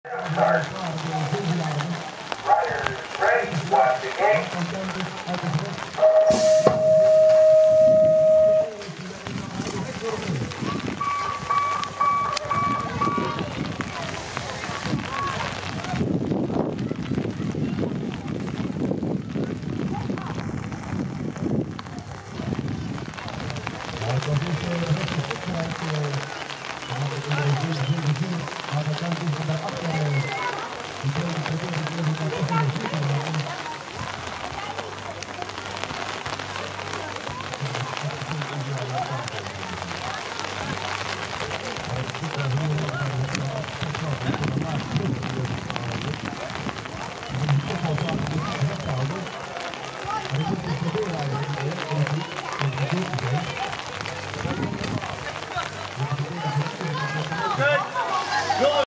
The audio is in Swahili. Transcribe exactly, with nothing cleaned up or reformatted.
Start. Riders ready, watch the gate. Aan de kant is er daarachter. Die twee proberen